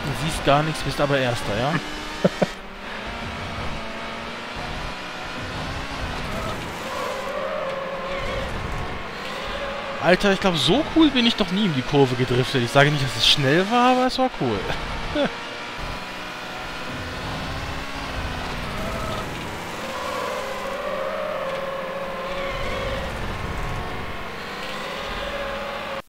Du siehst gar nichts, bist aber Erster, ja? Alter, ich glaube, so cool bin ich doch nie in die Kurve gedriftet. Ich sage nicht, dass es schnell war, aber es war cool.